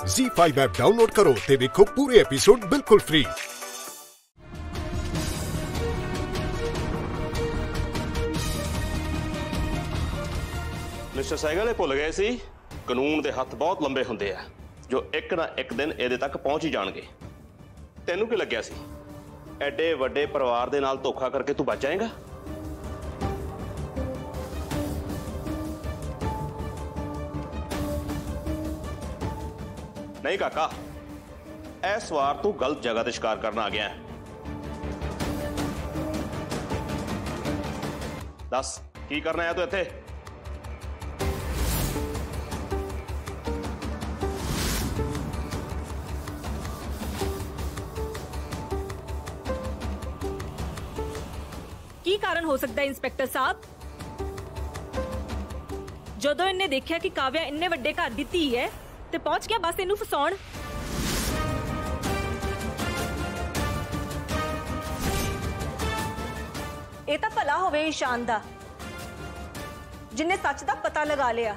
ZEE5 app download करो ते देखो पूरे एपिसोड बिल्कुल फ्री। मिस्टर सहगल भुल गए सी कानून के हथ बहुत लंबे होंदे आ जो एक ना एक दिन इहदे तक पहुंच ही जाणगे। तैनू की लग्या सी एडे वड्डे परिवार दे नाल धोखा करके तू बच जाएगा? नहीं काका, इस वार तू गलत जगह ते शिकार करना आ गया है। दस की करना है तू इत्थे? की कारण हो सकता है इंस्पेक्टर साहब? जदों इन्हें देखा कि काव्या इन्ने वड्डे घर दी धी है ते पहुंच गया बस इनू फसाउण। ये तां भला होवे ईशान दा जिन्ने सच दा पता लगा लिया।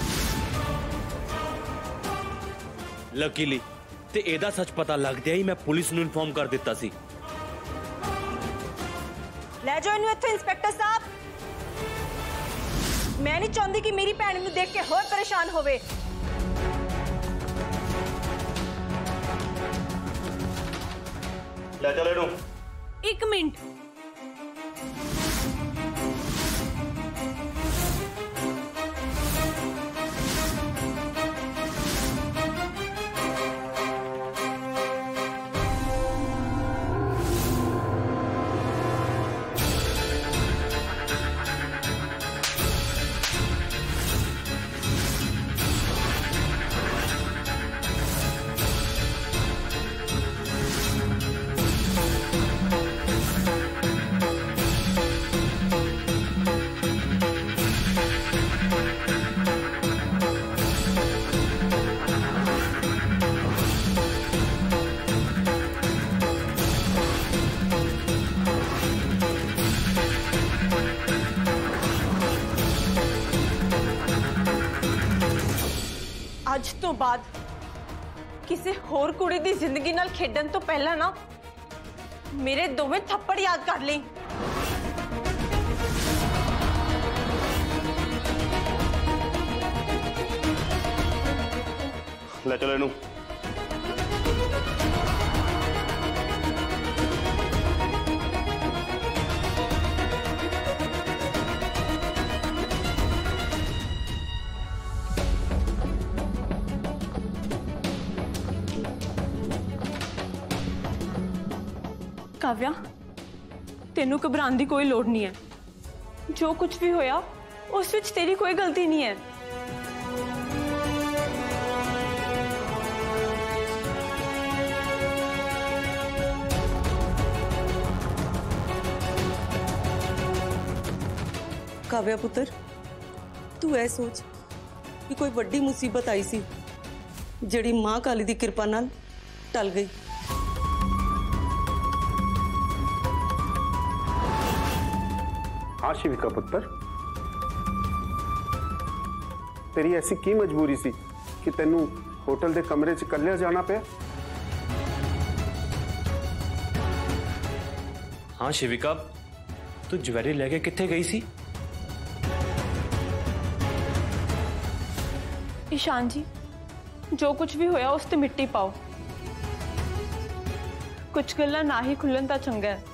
लकीली ते एदा सच पता लगदे ही मैं पुलिस नूं इन्फॉर्म कर दिता सी। ले जाओ इनू इत्थे इंस्पेक्टर साहब। मैं नहीं चाहती कि मेरी भैन नूं देख के होर परेशान होवे। ले चल इनू। एक मिनट, आज तो बाद किसी होर कुड़ी दी जिंदगी नाल खेडन तो पहला ना मेरे दोवें थप्पड़ याद कर ली। ले चलो इनू। काव्या, तेनू घबराने की कोई लोड़ नहीं है। जो कुछ भी होया उस विच तेरी कोई गलती नहीं है। काव्या पुत्र, तू ऐ सोच कि कोई वड्डी मुसीबत आई सी जिहड़ी मां काली दी कृपा नाल टल गई। हाँ शिविका पुत्र, तेरी ऐसी की मजबूरी सी कि तेनू होटल दे कमरे च कल्लिया जाना पे? हाँ शिविका, तू ज्वेलरी लेके कित्थे गई सी? ईशान जी, जो कुछ भी होया उस ते मिट्टी पाओ। कुछ गल्लां ना ही खुलन तां चंगा है।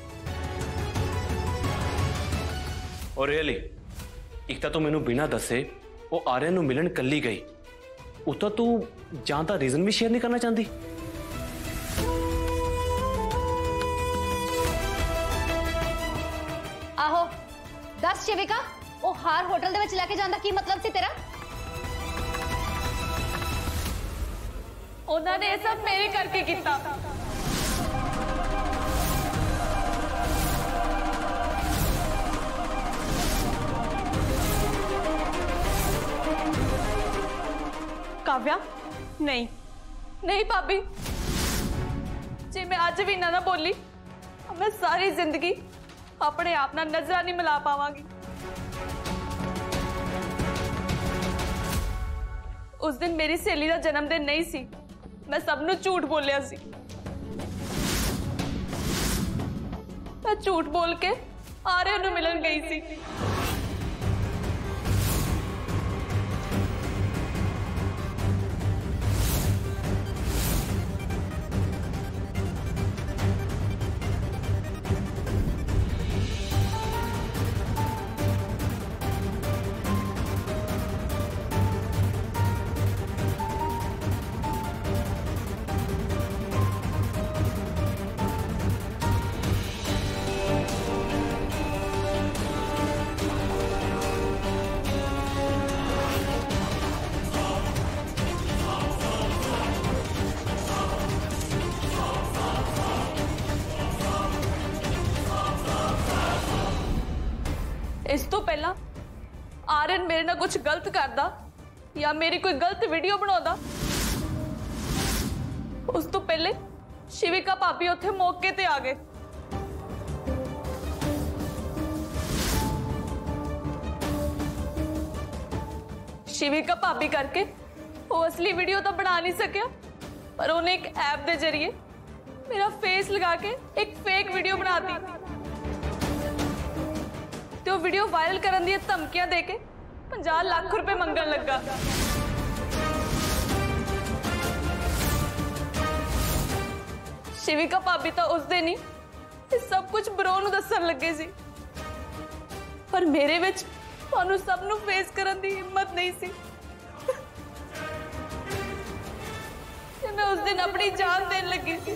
और रियली एक तो मैनू बिना दसे वो आर्यन नूं मिलन कल्ली गई, उतो तू जान दा रीजन भी शेयर नहीं करना चाहती? आहो दस शिविका, वो हार होटल दे विच लेके जांदा की मतलब सी तेरा? उन्होंने ये सब मेरे करके किया। काव्या, नहीं नहीं भाभी, जे मैं आज भी ना बोली मैं सारी जिंदगी अपने आप ना नजरा नहीं मिला पावांगी। उस दिन मेरी सहेली का जन्मदिन नहीं सी, मैं सबनों झूठ बोलिया सी। मैं झूठ बोल के आर्यन नूं मिलन गई सी। इस तो पहला आर्यन मेरे नाल कुछ गलत करदा या मेरी कोई गलत वीडियो बनाउंदा, उस तो पहले शिविका भाभी उत्थे मौके ते आ गए। शिविका भाभी करके वो असली वीडियो तो बना नहीं सकिया, पर उन्हें एक ऐप के जरिए मेरा फेस लगा के एक फेक वीडियो बना दी। तो वीडियो वायरल करने दी धमकियां देके 50 लाख रुपए मंगन लगा। शिविका भाभी तो उस दिन ही सब कुछ ब्रो नूं दस्सण लगे सी, पर मेरे विच तुहानूं सब नूं फेस करने दी हिम्मत नहीं सी। ते मैं उस दिन अपनी जान देन लगी सी।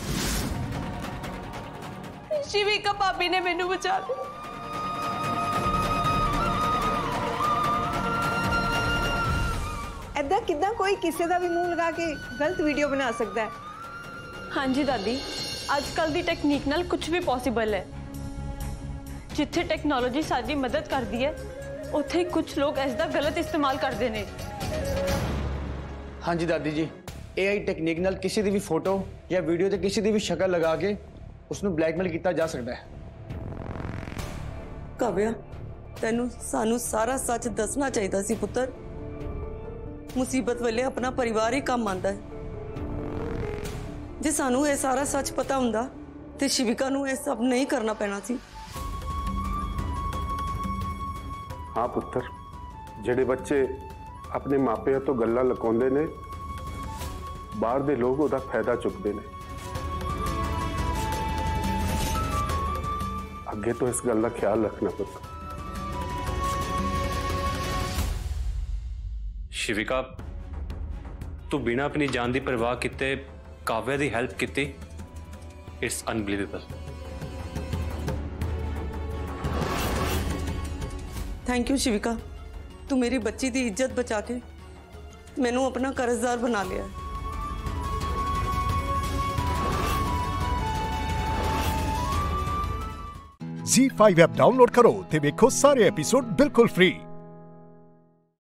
शिविका भाभी ने मैनूं बचा लिया। ऐदा किद्दां कोई किसी का भी मुंह लगा के गलत वीडियो बना सकता है? हाँ जी दादी, आजकल की टेक्नीक नाल कुछ भी पॉसिबल है। जिथे टेक्नोलॉजी साडी मदद करती है, उत्थे कुछ लोग इसका गलत इस्तेमाल करते हैं। हाँ जी दादी जी, AI टेक्नीक नाल किसी की भी फोटो या वीडियो ते किसी की भी शक्ल लगा के उसनू ब्लैकमेल किया जा सकता है। काव्या, तेनू सानू सारा सच दसना चाहिए सी पुत्र। मुसीबत वेले अपना परिवार ही काम आंदा है। जे सानू ये सारा सच पता हुंदा ते शिविका नू ये सब नहीं करना पैना सी। हाँ पुत्र, जेडे बच्चे अपने मापिया तो गल्लां लुकाउंदे ने, बाहर दे लोग उहदा फायदा चुकते ने। अगे तो इस गल का ख्याल रखना पुत्र। शिविका, तू बिना अपनी जान की परवाह किते काव्या की हेल्प की। It's unbelievable. Thank you Shivika, तू मेरी बच्ची की इज्जत बचा के मैनू अपना कर्जदार बना लिया। Z5 ऐप डाउनलोड करो ते देखो सारे एपिसोड बिल्कुल फ्री।